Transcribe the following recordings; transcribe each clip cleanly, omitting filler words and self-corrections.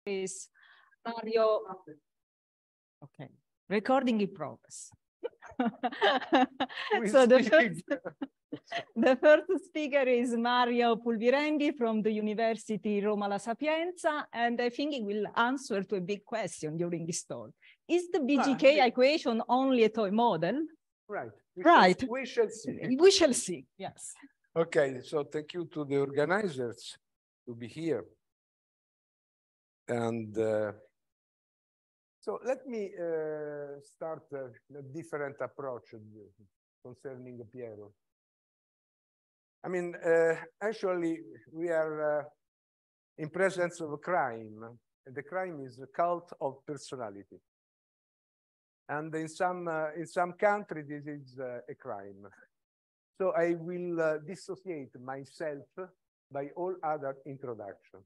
is Mario. Okay, recording in progress. So the first speaker is Mario Pulvirenghi from the University Roma La Sapienza, and I think he will answer to a big question during this talk. Is the BGK equation only a toy model? Right. We shall see. We shall see, yes. Okay, so thank you to the organizers to be here. And so let me start a different approach concerning Piero. I mean, actually, we are in presence of a crime. The crime is a cult of personality. And in some countries, this is a crime. So I will dissociate myself by all other introduction.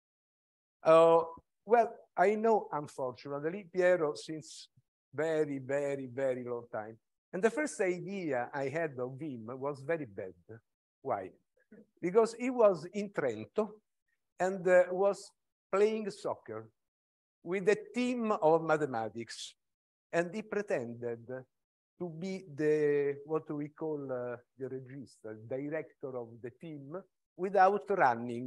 Well, I know, unfortunately, Piero since very, very, very long time. And the first idea I had of him was very bad. Why? Because he was in Trento and was playing soccer with a team of mathematics. And he pretended to be the, what we call the register, director of the team, without running.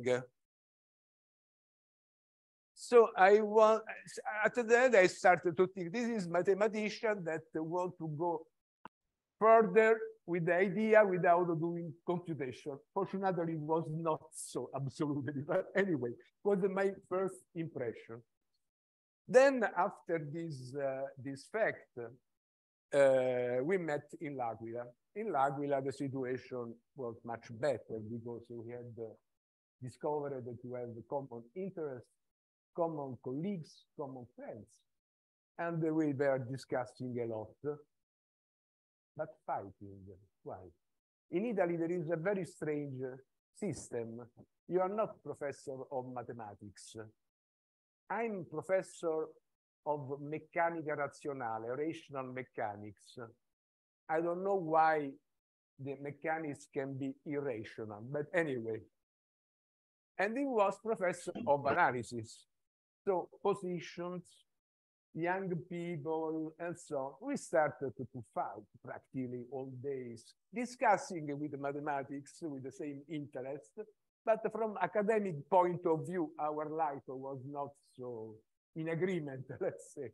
So after that, I started to think, this is mathematician that want to go further with the idea without doing computation. Fortunately, it was not so absolutely, but anyway, it was my first impression. Then after this fact, we met in L'Aquila. In L'Aquila, the situation was much better because we had discovered that we have common interests, common colleagues, common friends. And we were discussing a lot, but fighting. Why? In Italy, there is a very strange system. You are not professor of mathematics. I'm professor of meccanica razionale, rational mechanics. I don't know why the mechanics can be irrational, but anyway. And he was professor of analysis. So positions, young people, and so on. We started to fight practically all days, discussing with mathematics with the same interest. But from academic point of view, our life was not so in agreement, let's say.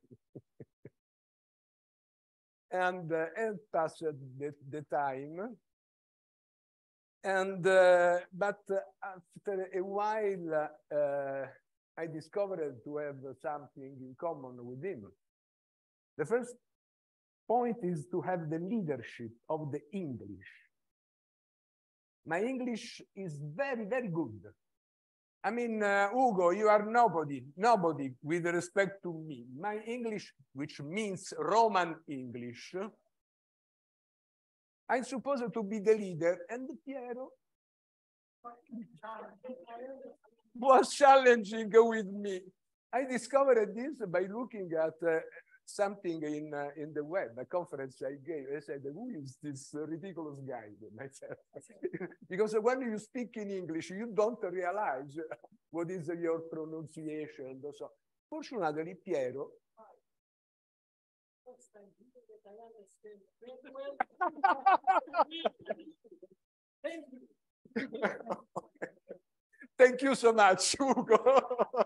and passed the time. And but after a while, I discovered to have something in common with him. The first point is to have the leadership of the English. My English is very, very good. I mean, Ugo, you are nobody with respect to me. My English, which means Roman English, I'm supposed to be the leader, and Piero was challenging with me. I discovered this by looking at something in the web, a conference I gave. I said, who is this ridiculous guy? Myself. Because when you speak in English, you don't realize what is your pronunciation. So, fortunately, Piero. Thank you so much, Ugo.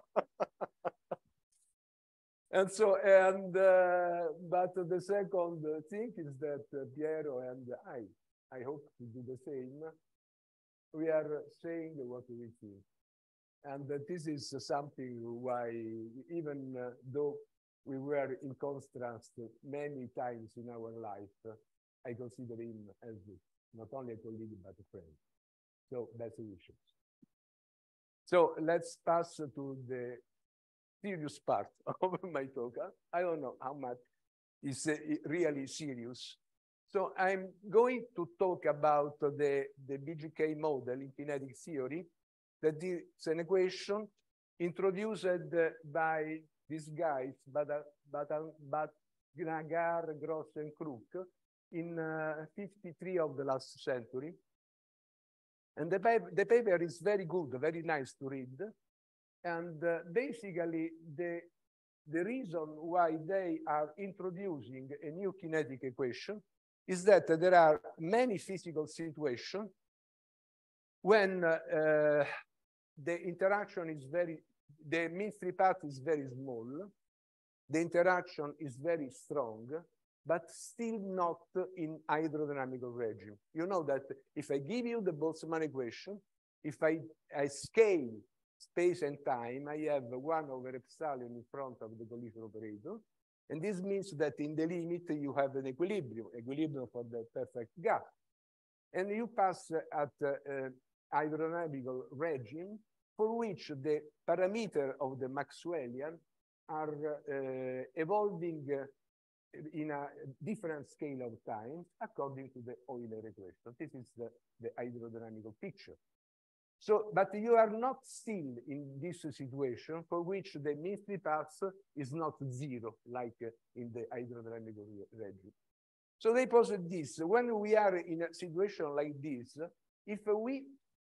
And so, but the second thing is that Piero and I hope to do the same. We are saying what we think. And this is something why, even though we were in contrast many times in our life, I consider him as not only a colleague, but a friend. So that's the issue. So let's pass to the serious part of my talk. I don't know how much is really serious. So I'm going to talk about the BGK model in kinetic theory. That is an equation introduced by these guys, Nagar, Gross, and Crook in 53 of the last century. And the paper is very good, very nice to read. And basically, the reason why they are introducing a new kinetic equation is that there are many physical situations when the interaction is the mean free path is very small, the interaction is very strong, but still not in hydrodynamical regime. You know that if I give you the Boltzmann equation, if I scale space and time, I have 1 over epsilon in front of the collision operator. And this means that in the limit, you have an equilibrium for the perfect gap. And you pass at hydrodynamical regime for which the parameter of the Maxwellian are evolving in a different scale of time according to the Euler equation. This is the hydrodynamical picture. So, but you are not still in this situation for which the mean free path is not zero, like in the hydrodynamical regime. So they posit this: when we are in a situation like this, if we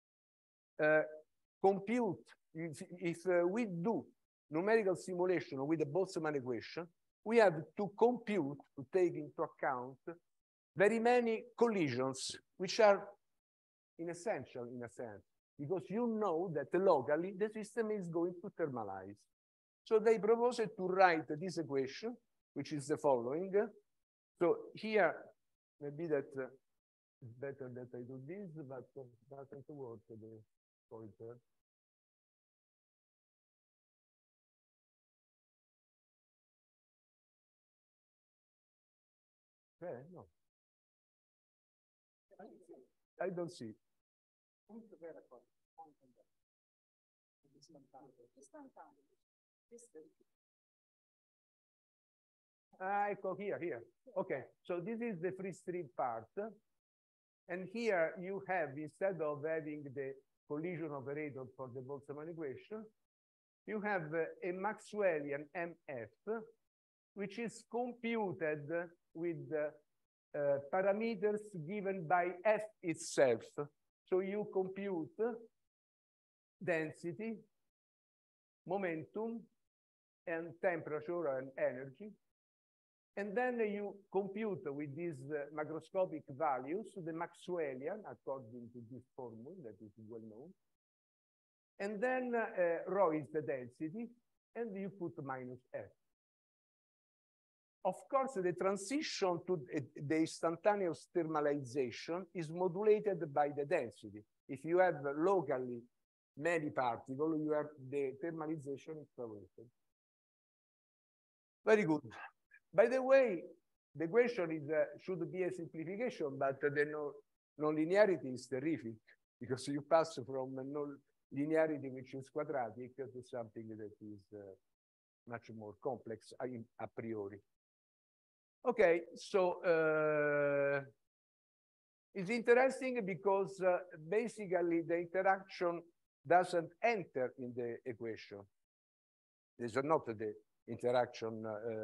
compute, if we do numerical simulation with the Boltzmann equation, we have to compute, to take into account very many collisions, which are inessential in a sense, because you know that locally the system is going to thermalize. So they propose to write this equation, which is the following. So here, maybe that it's better that I do this, but doesn't work the pointer. No. I don't see. Ecco, here. Okay, so this is the free stream part. And here you have, instead of having the collision operator for the Boltzmann equation, you have a Maxwellian MF, which is computed with parameters given by F itself. So you compute density, momentum, and temperature and energy. And then you compute with these macroscopic values the Maxwellian according to this formula that is well known. And then rho is the density, and you put minus F. Of course, the transition to the instantaneous thermalization is modulated by the density. If you have locally many particles, you have the thermalization is favored. Very good. By the way, the question is should be a simplification, but the non-linearity is terrific because you pass from a non-linearity which is quadratic to something that is much more complex a priori. Okay, so it's interesting because basically the interaction doesn't enter in the equation. These are not the interaction,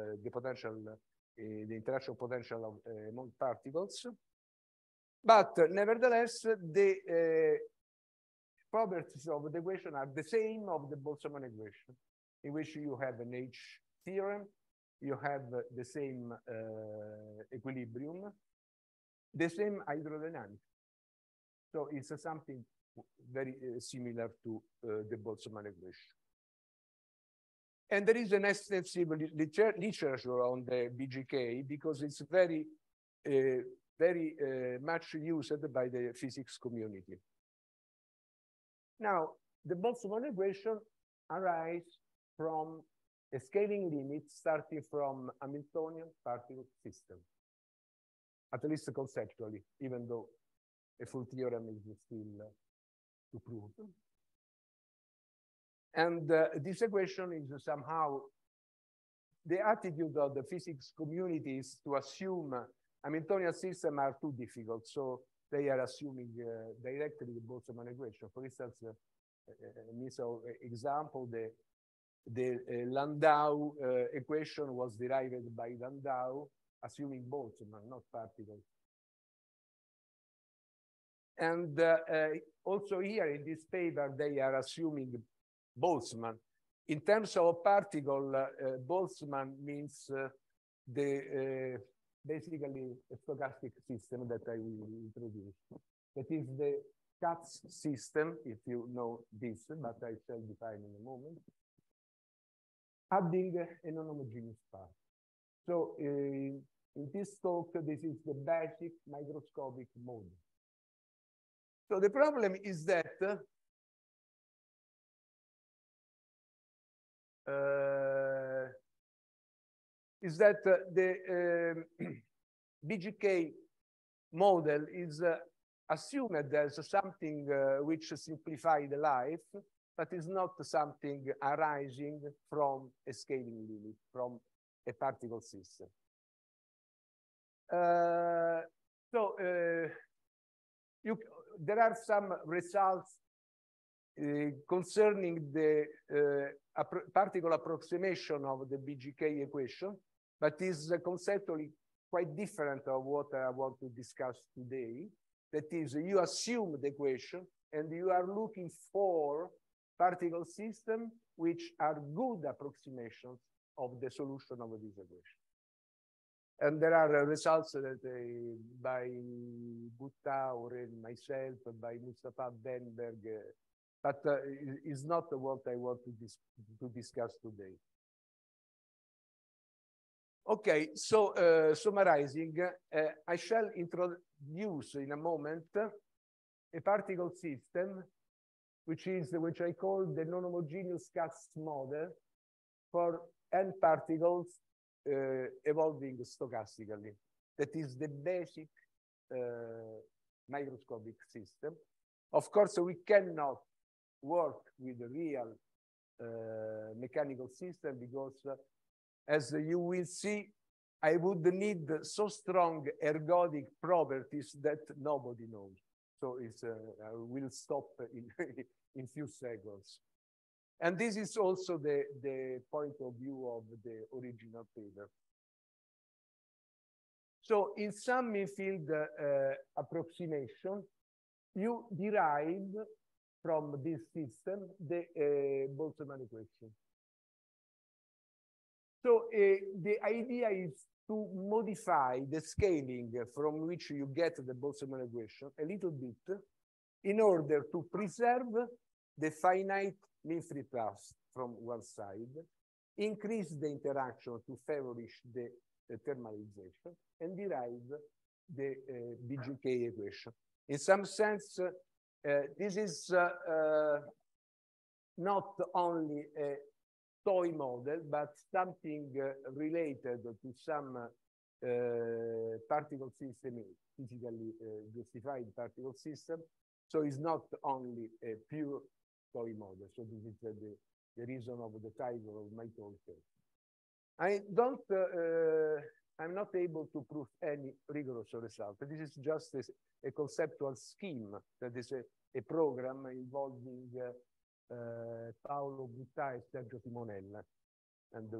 the interaction potential of among particles. But nevertheless, the properties of the equation are the same of the Boltzmann equation, in which you have an H theorem, you have the same equilibrium, the same hydrodynamics. So it's something very similar to the Boltzmann equation. And there is an extensive literature on the BGK because it's very, very much used by the physics community. Now, the Boltzmann equation arises from a scaling limit starting from Hamiltonian particle system, at least conceptually, even though a full theorem is still to prove. And this equation is somehow the attitude of the physics community is to assume Hamiltonian systems are too difficult, so they are assuming directly the Boltzmann equation. For instance, example, the Landau equation was derived by Landau, assuming Boltzmann, not particles. And also here in this paper, they are assuming Boltzmann. in terms of particle, Boltzmann means basically a stochastic system that I will introduce. That is the Katz system, if you know this, but I shall define in a moment, adding a non-homogeneous part. So in this talk, this is the basic microscopic model. So the problem is that the BGK model is assumed as something which simplifies the life, but is not something arising from a scaling limit, from a particle system. There are some results concerning the particle approximation of the BGK equation, but is conceptually quite different of what I want to discuss today. That is, you assume the equation and you are looking for particle systems which are good approximations of the solution of this equation. And there are results that by Buttaur and myself, by Mustafa Benberg, but it's not what I want to discuss today. Okay, so summarizing, I shall introduce in a moment a particle system, which I call the non-homogeneous Katz model for n particles evolving stochastically. That is the basic microscopic system. Of course, we cannot work with a real mechanical system because, as you will see, I would need so strong ergodic properties that nobody knows. So I will stop in few seconds. And this is also the point of view of the original paper. So in some field approximation, you derive from this system the Boltzmann equation. So the idea is to modify the scaling from which you get the Boltzmann equation a little bit in order to preserve the finite mean-free path from one side, increase the interaction to favorish the thermalization, and derive the BGK equation. In some sense, this is not only a toy model, but something related to some particle system, physically justified particle system. So it's not only a pure toy model. So this is the reason of the title of my talk. I'm not able to prove any rigorous result. This is just a conceptual scheme. That is a program involving Paolo Butta and Sergio Simonella, and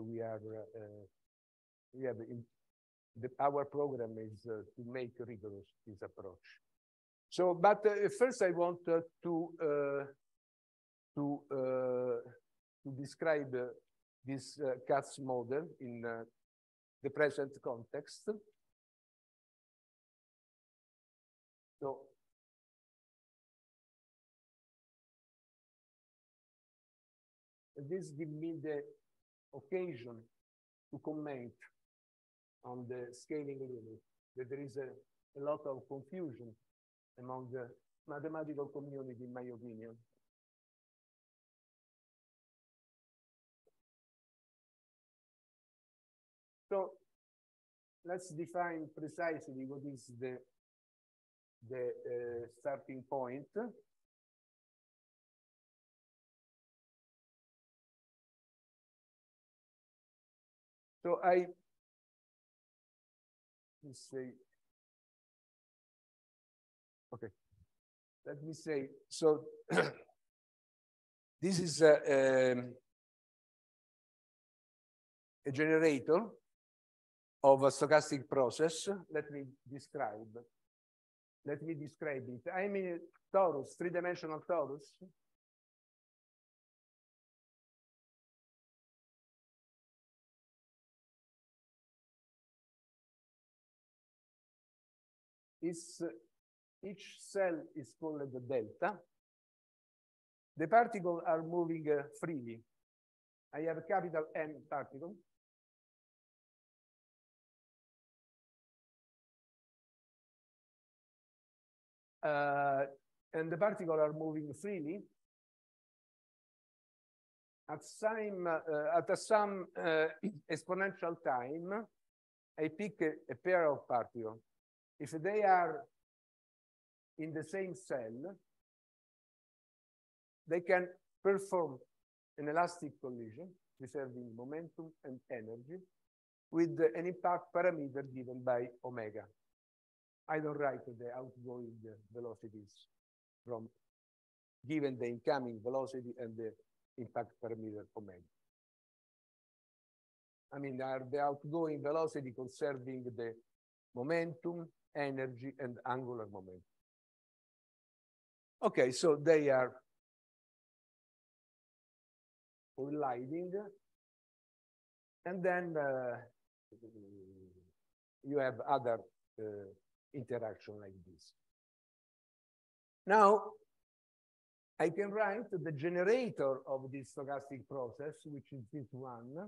our program is to make rigorous this approach. So, but first I want to describe this Katz model in the present context. So, this gives me the occasion to comment on the scaling limit, that there is a lot of confusion among the mathematical community, in my opinion. So let's define precisely what is the starting point. So let me say, okay, let me say, so this is a generator of a stochastic process. Let me describe it. I mean, torus, three-dimensional torus. is each cell is called the delta. The particles are moving freely. I have a capital N particle. And the particles are moving freely at some exponential time. I pick a pair of particles. If they are in the same cell, they can perform an elastic collision, preserving momentum and energy, with an impact parameter given by omega. I don't write the outgoing velocities from given the incoming velocity and the impact parameter omega. I mean, are the outgoing velocity conserving the momentum, energy, and angular momentum. Okay, so they are colliding, and then you have other interaction like this. Now, I can write the generator of this stochastic process, which is this one.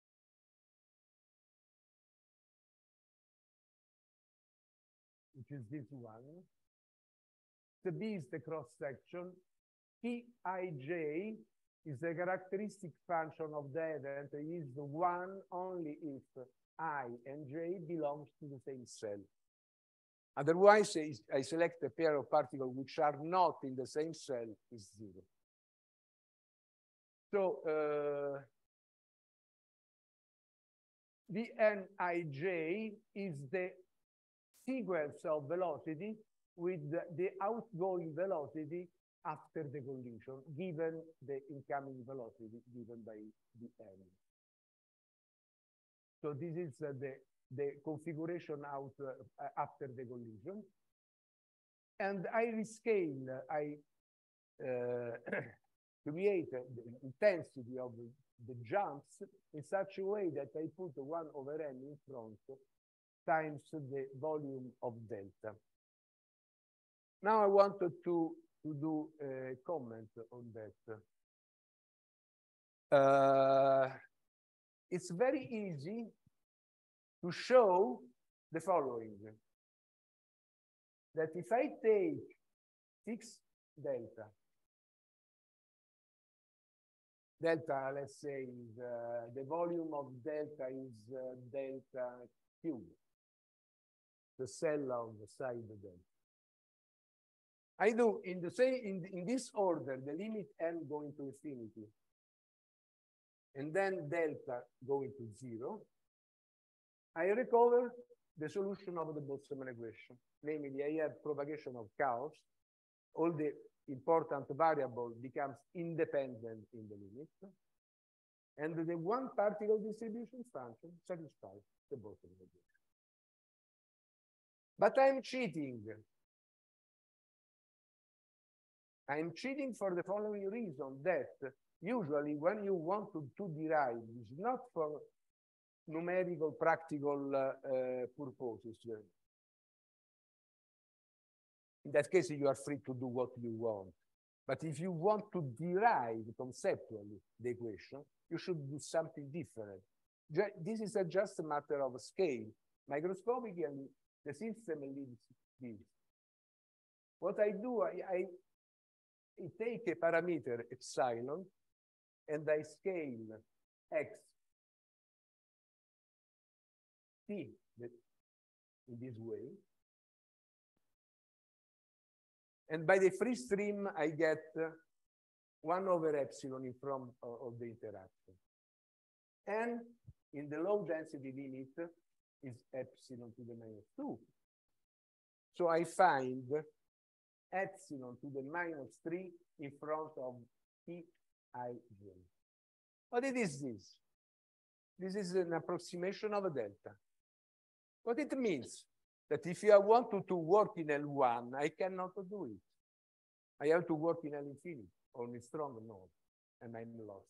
Which is this one. The B is the cross section. Pij is the characteristic function of the event. It is the one only if I and J belongs to the same cell. Otherwise, I select a pair of particles which are not in the same cell is 0. So Vnij is the sequence of velocity with the outgoing velocity after the collision, given the incoming velocity given by the n. So this is the configuration out after the collision. And I rescale, I create the intensity of the jumps in such a way that I put 1 over n in front times the volume of delta. Now I wanted to do a comment on that. It's very easy to show the following. That if I take fixed delta, let's say, is, the volume of delta is delta cube, the cell on the side of delta. I do in the same in this order the limit n going to infinity, and then delta going to 0. I recover the solution of the Boltzmann equation. Namely, I have propagation of chaos. All the important variable becomes independent in the limit, and the one particle distribution function satisfies the Boltzmann equation. But I'm cheating. I'm cheating for the following reason, that usually when you want to derive, it's not for numerical practical purposes. In that case, you are free to do what you want. But if you want to derive conceptually the equation, you should do something different. This is just a matter of scale. Microscopically, the system leaves this. What I do, I take a parameter epsilon and I scale x t in this way. And by the free stream, I get 1 over epsilon in front of the interaction. And in the low density limit is epsilon to the -2. So I find epsilon to the -3 in front of Pij. What it is this? This is an approximation of a delta. What it means? That if I want to work in L1, I cannot do it. I have to work in L infinity, only strong node, and I'm lost.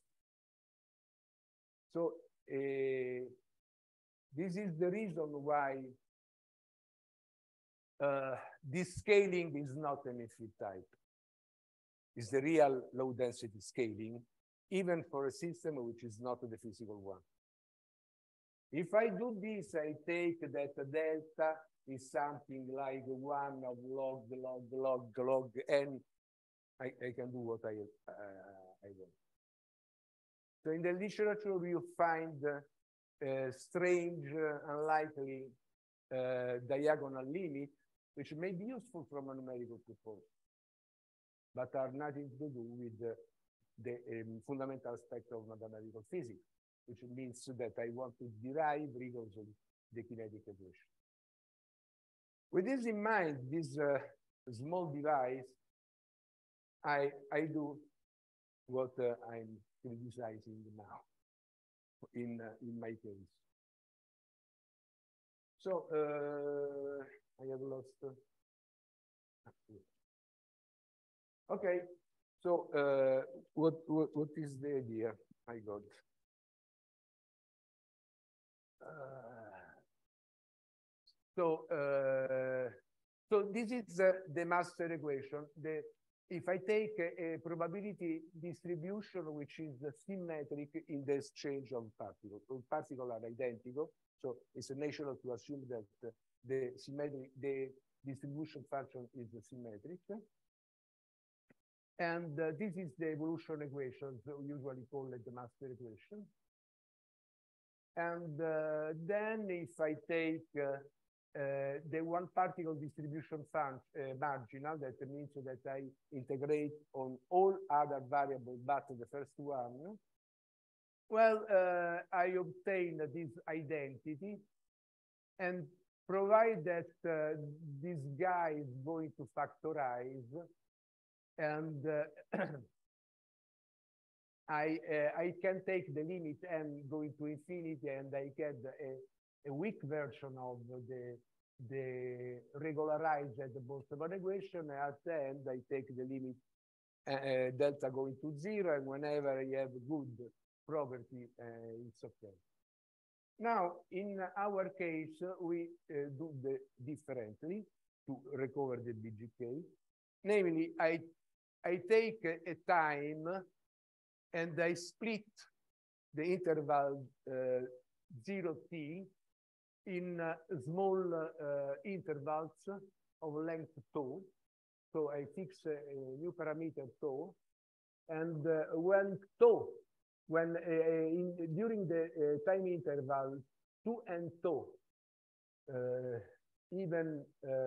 So this is the reason why this scaling is not an infinite type. It's the real low density scaling, even for a system which is not the physical one. If I do this, I take that delta is something like 1 of log n. I can do what I want. So in the literature, you find strange, unlikely diagonal limit, which may be useful from a numerical perspective, but are nothing to do with the fundamental aspect of mathematical physics, which means that I want to derive rigorously the kinetic equation. With this in mind, this small device, I do what I'm criticizing now in my case. So I have lost. Okay, so what is the idea I got? So this is the master equation. If I take a probability distribution which is symmetric in the exchange of particles, particles are identical, so it's natural to assume that the distribution function is symmetric. And this is the evolution equation, so usually called the master equation. And then if I take the one particle distribution marginal, that means that I integrate on all other variables but the first one, well, I obtain this identity, and provide that this guy is going to factorize, and I can take the limit n going to infinity, and I get a weak version of the regularized Boltzmann equation. At the end, I take the limit delta going to 0, and whenever I have good property, it's okay. Now, in our case, we do differently to recover the BGK. Namely, I take a time and I split the interval 0t in small intervals of length tau. So I fix a new parameter tau, and when tau, during the time interval 2 and tau, even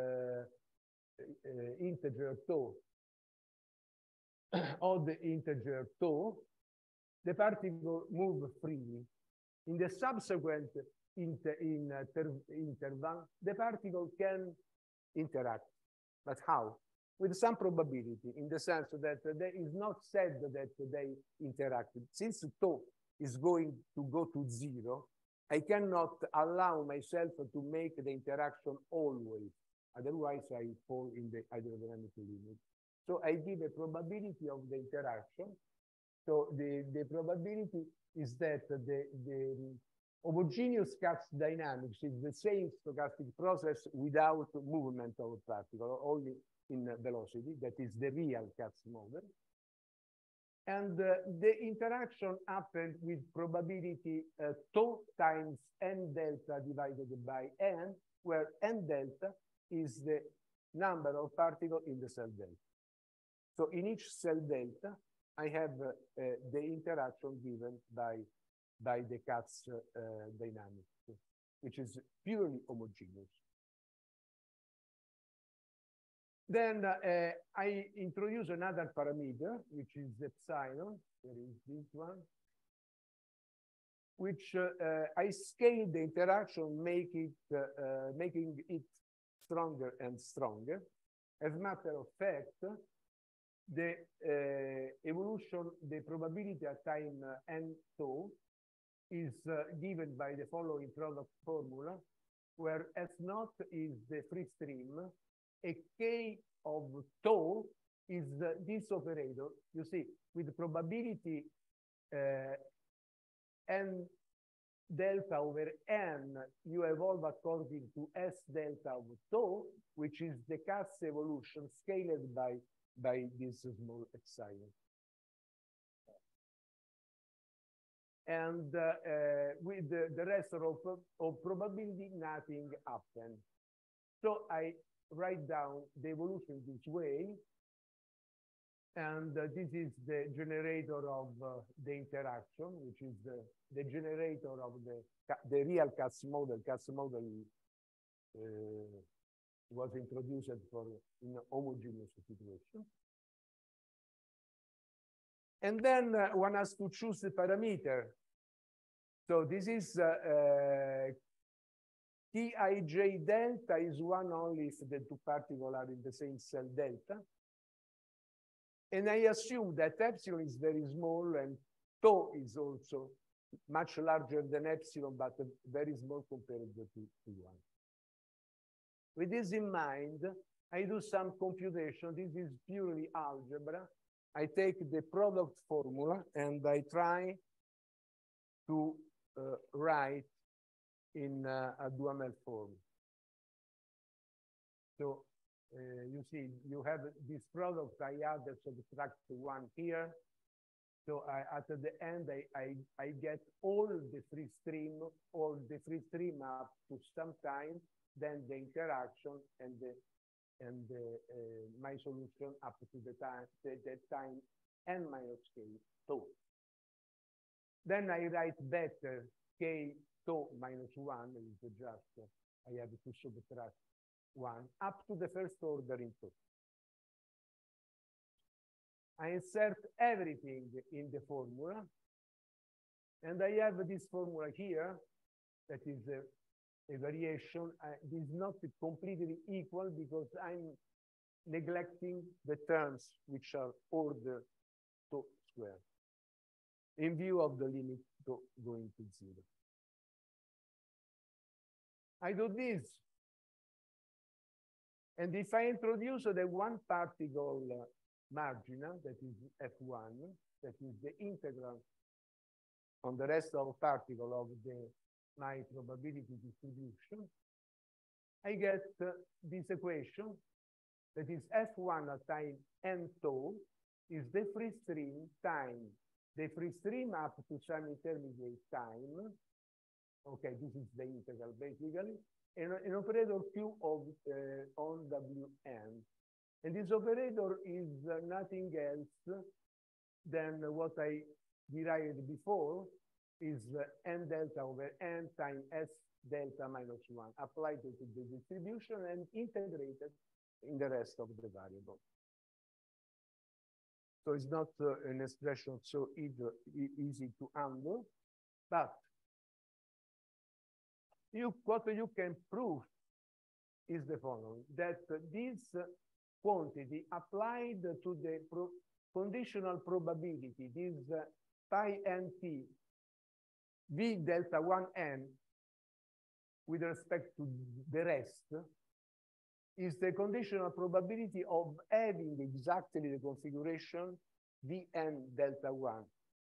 integer tau, odd integer tau, the particle move freely. In the subsequent interval, the particle can interact. But how? With some probability, in the sense that there is not said that they interacted. Since tau is going to go to 0, I cannot allow myself to make the interaction always. Otherwise, I fall in the hydrodynamic limit. So I give a probability of the interaction. So the probability is that the homogeneous Katz dynamics is the same stochastic process without movement of a particle, only in velocity. That is the real Katz model. And the interaction happened with probability tau times n delta divided by n, where n delta is the number of particles in the cell delta. So in each cell delta, I have the interaction given by the Katz dynamics, which is purely homogeneous. Then I introduce another parameter, which is epsilon. There is this one, which I scale the interaction, making it stronger and stronger. As a matter of fact, the evolution, the probability at time n tau is given by the following product formula, where S0 is the free stream, a k of tau is this operator. You see, with probability n delta over n, you evolve according to S delta of tau, which is the Katz evolution scaled by this small epsilon. And with the rest of probability, nothing happened. So I write down the evolution this way. And this is the generator of the interaction, which is the generator of the real Katz model. Katz model was introduced for in a homogeneous situation. And then one has to choose the parameter. So this is Tij delta is one only if the two particles are in the same cell delta. And I assume that epsilon is very small and tau is also much larger than epsilon, but very small compared to 1. With this in mind, I do some computation. This is purely algebra. I take the product formula and I try to write in a Duhamel form. So you see, you have this product. I add the subtract 1 here. So at the end, I get all the free stream up to some time, then the interaction and my solution up to the time n minus k tau. Then I write better k tau minus 1 is just I have to subtract 1 up to the first order in tau. I insert everything in the formula, and I have this formula here that is a variation. This is not completely equal because I'm neglecting the terms which are order tau square in view of the limit to going to 0. I do this. And if I introduce the one particle marginal, that is F1, that is the integral on the rest of particle of my probability distribution, I get this equation that is F1 at time n tau is the free stream time, the free stream up to some intermediate time. Okay, this is the integral basically, and an operator Q of on Wn. And this operator is nothing else than what I derived before, is n delta over n times S delta minus 1 applied to the distribution and integrated in the rest of the variable. So it's not an expression so easy to handle, but what you can prove is the following, that this quantity applied to the conditional probability, this pi nt v delta 1n with respect to the rest, is the conditional probability of having exactly the configuration vn delta 1.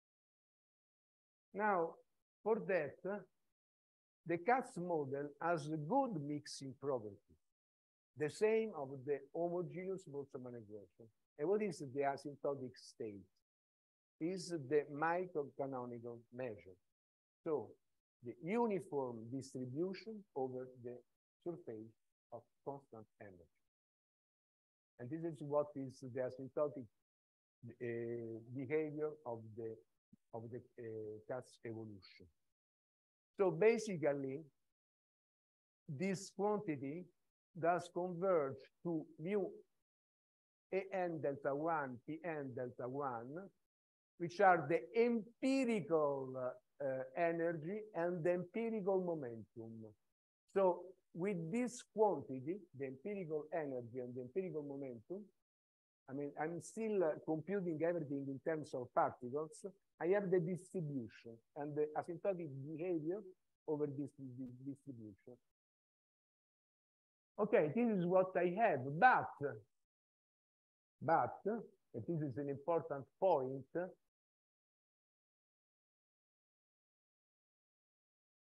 Now, for that, the Katz model has a good mixing property, the same of the homogeneous Boltzmann equation. And what is the asymptotic state? Is the microcanonical measure. So the uniform distribution over the surface of constant energy. And this is what is the asymptotic behavior of the Katz evolution. So basically, this quantity does converge to mu an delta 1, pn delta 1, which are the empirical energy and the empirical momentum. So with this quantity, the empirical energy and the empirical momentum, I mean, I'm still computing everything in terms of particles. I have the distribution and the asymptotic behavior over this distribution. Okay, this is what I have, but and this is an important point,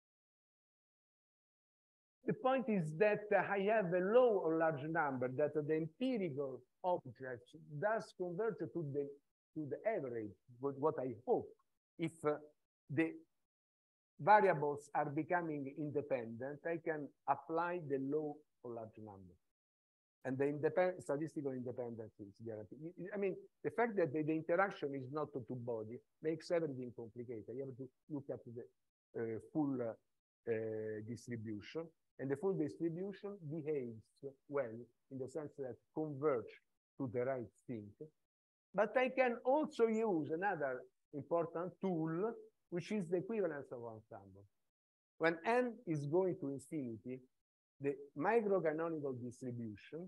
The point is that I have a low or large number that the empirical object does convert to the average, what I hope, if the variables are becoming independent, I can apply the low or large number. And the statistical independence is guaranteed. I mean, the fact that the interaction is not to body makes everything complicated. You have to look at the full distribution. And the full distribution behaves well in the sense that converge to the right thing. But I can also use another important tool, which is the equivalence of ensemble. When n is going to infinity, the microcanonical distribution,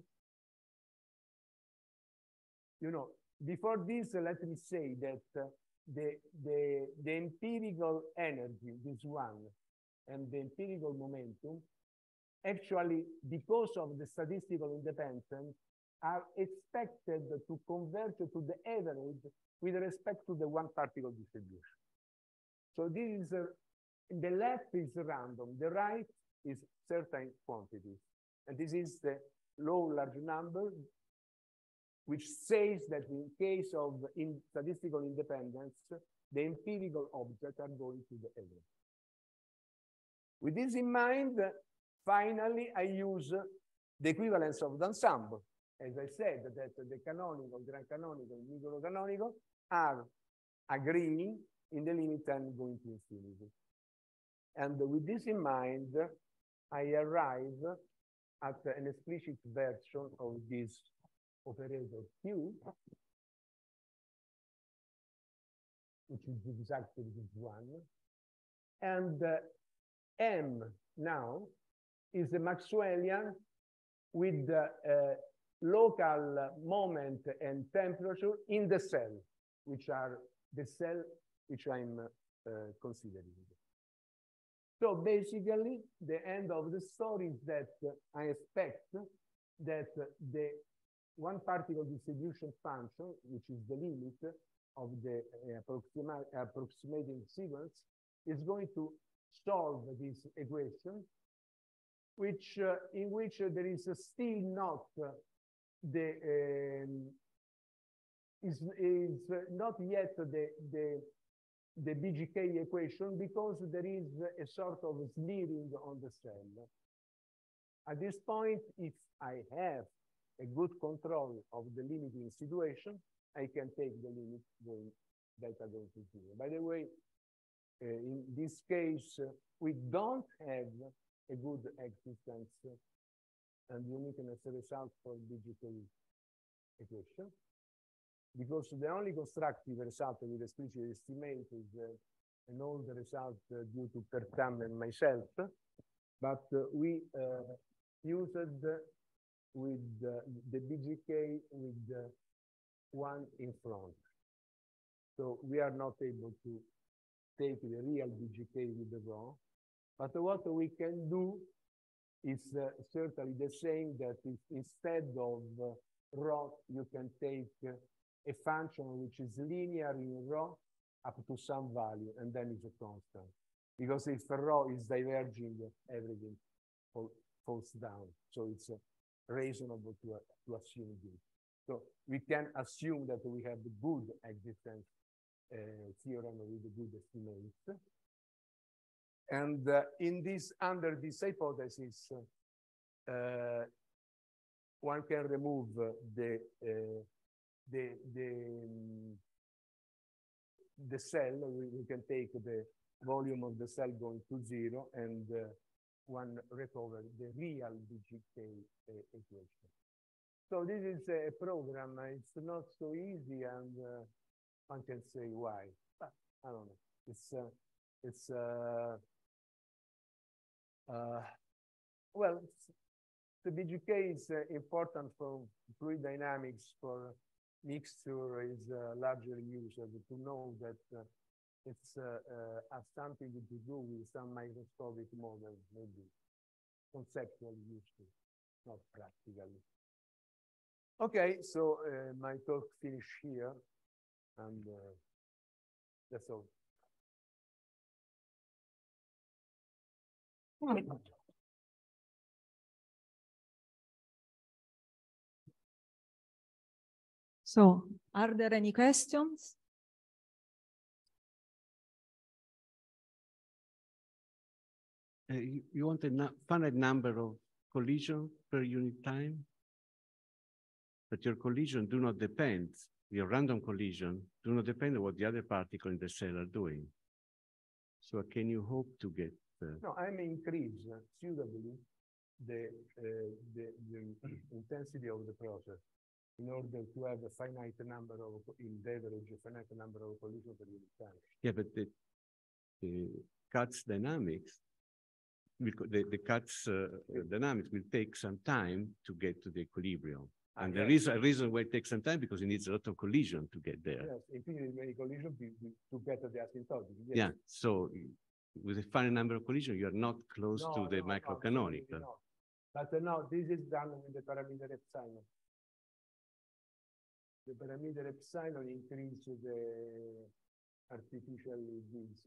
you know, before this, let me say that the empirical energy, this one, and the empirical momentum, actually, because of the statistical independence, are expected to converge to the average with respect to the one particle distribution. So this is, the left is random, the right is certain quantities. And this is the low large number, which says that in case of statistical independence, the empirical objects are going to the average. With this in mind, finally, I use the equivalence of the ensemble. As I said, that the canonical, grand canonical, microcanonical are agreeing in the limit n going to infinity. And with this in mind, I arrive at an explicit version of this operator Q, which is exactly this one. And M now is a Maxwellian with local moment and temperature in the cell, which are the cell which I'm considering. So basically, the end of the story is that I expect that the one particle distribution function, which is the limit of the approximating sequence, is going to solve this equation, which in which there is still not is not yet the BGK equation, because there is a sort of smearing on the cell. At this point, if I have a good control of the limiting situation, I can take the limit going delta going to zero. By the way, in this case, we don't have a good existence and uniqueness result for BGK equation, because the only constructive result with explicit estimate is an old result due to Pertam and myself, but we used with the BGK with one in front. So we are not able to take the real BGK with the raw, but what we can do is certainly the same, that if instead of raw, you can take a function which is linear in raw up to some value, and then it's a constant. Because if a raw is diverging, everything falls down. So it's reasonable to assume this. So we can assume that we have the good existence theorem with the good estimates. And under this hypothesis, one can remove the cell. We can take the volume of the cell going to zero, and one recover the real BGK equation. So this is a program. It's not so easy, and one can say why. But I don't know. Well, the BGK is important for fluid dynamics. For mixture is largely used to know that it's has something to do with some microscopic model, maybe conceptually useful, not practically. Okay, so my talk finished here, and that's all. So, are there any questions? You want a finite number of collisions per unit time? But your collision do not depend, your random collision do not depend on what the other particles in the cell are doing. So can you hope to get? No, I may increase suitably the intensity of the process in order to have a finite number of, in the average, a finite number of collisions per unit time. Yeah, but the Katz dynamics, the Katz dynamics will take some time to get to the equilibrium. And there is a reason why it takes some time, because it needs a lot of collision to get there. Yes, it needs many collisions to get to the asymptotic. Yes. Yeah, so with a finite number of collisions, you are not close to the microcanonical. No. But no, this is done with the parameter epsilon. The parameter epsilon increases the artificially this.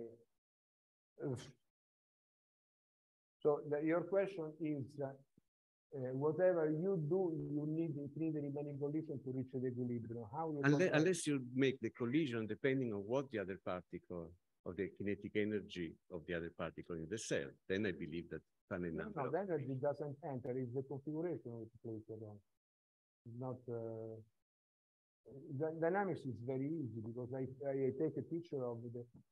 So your question is, whatever you do, you need to increase the remaining collision to reach the equilibrium. How you unless you make the collision depending on what the other particle of the kinetic energy of the other particle in the cell, then I believe that finite number. No, the energy doesn't enter. It's the configuration which plays around. It's not. The dynamics is very easy because I take a picture of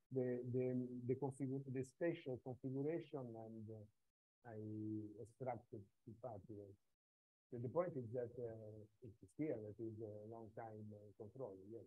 the spatial configuration and I extract the particles. So the point is that it's clear that it's a long time control, yes.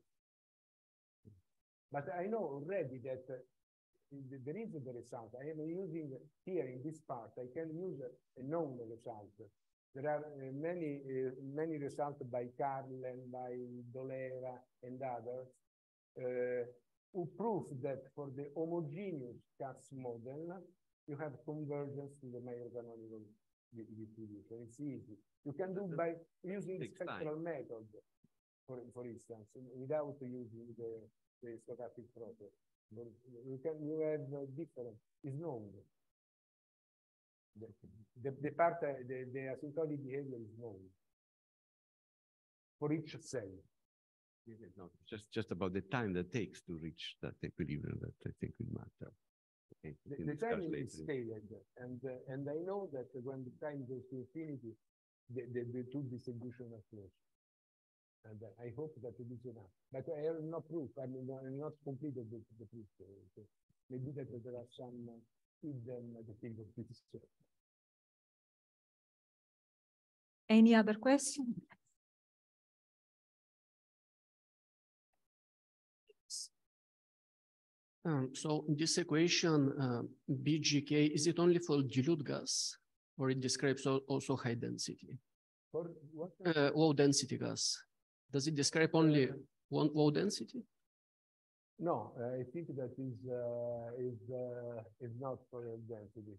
But I know already that there is the result. I am using here in this part, I can use a known result. There are many results by Carlen, by Dolera, and others who prove that for the homogeneous Katz model, you have convergence to the microcanonical distribution. It's easy. You can do by using the spectral method, for instance, without using the stochastic process. You have different, it's known. The asymptotic behavior is known for each cell. It's not just about the time that takes to reach that equilibrium that I think will matter. Okay, the time is scaled, and I know that when the time goes to infinity, the two distributions are close. And I hope that it is enough. But I have no proof. I mean, I'm not completed the proof. So maybe that there are some hidden difficulties. Any other question? So in this equation, BGK, is it only for dilute gas, or it describes also high density? For what? Low density gas. Does it describe only one low density? No, I think that is not for density.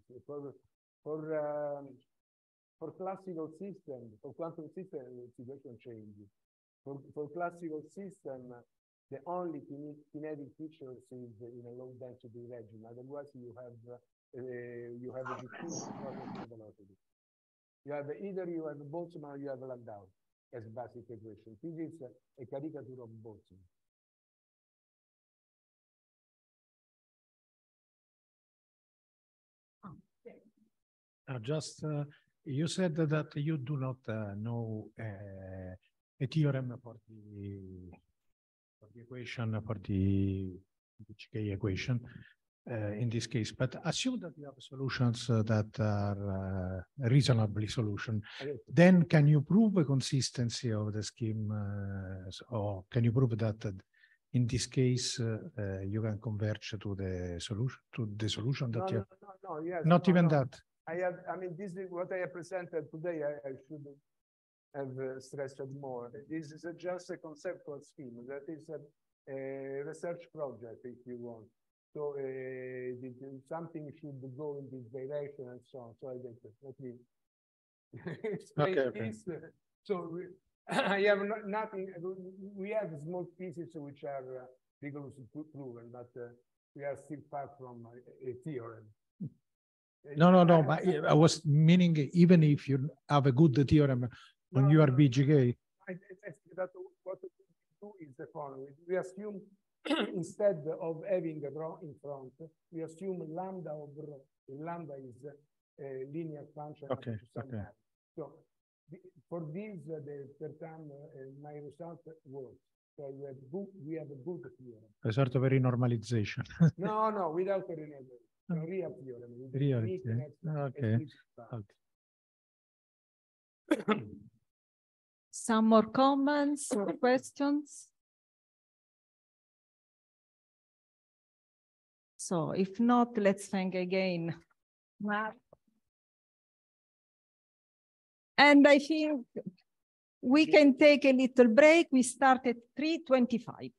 For classical system, for quantum system, the situation changes. For classical system, the only kinetic features is in a low density region. Otherwise, you have a diffuse processing velocity. You have either you have Boltzmann or you have Landau as basic equation. This is a caricature of Boltzmann. Just you said that you do not know a theorem for the equation, for the BGK equation in this case, but assume that you have solutions that are reasonably solution. Then can you prove a consistency of the scheme, or can you prove that in this case you can converge to the solution that you have? Yes, not even that. I mean, this is what I have presented today. I should have stressed it more. This is just a conceptual scheme. That is a research project, if you want. So something should go in this direction and so on. So I think let me explain this. So I have nothing. We have small pieces which are rigorously proven, but we are still far from a theorem. No. But I was meaning even if you have a good theorem on your BGK. That's what the following. We assume instead of having a rho in front, we assume lambda of rho. Lambda is a linear function. Okay, to some okay. value. So for this, the per term, my result works. So we have a good theorem. A sort of a renormalization. No, without a renormalization. A real theorem. With the Real uniqueness okay. and its value. Some more comments or questions? So if not, let's thank again Mark. And I think we can take a little break. We start at 3:25.